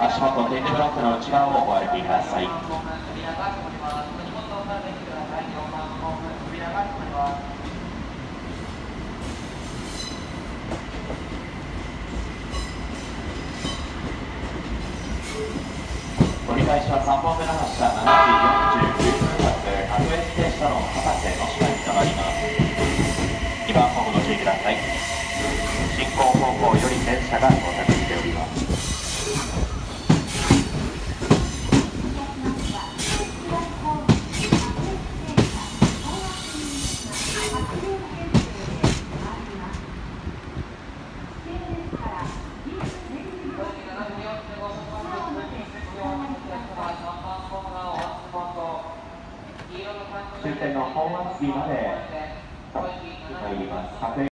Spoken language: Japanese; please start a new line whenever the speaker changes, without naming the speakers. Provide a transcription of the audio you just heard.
足元点字ブロックの内側をお歩きください。折り返しは3本目の発車7時49分発各駅停車の片瀬の下に停まります。2番ホームご注意ください。進行方向より電車が到着しております。終点の本厚木まで向かいます。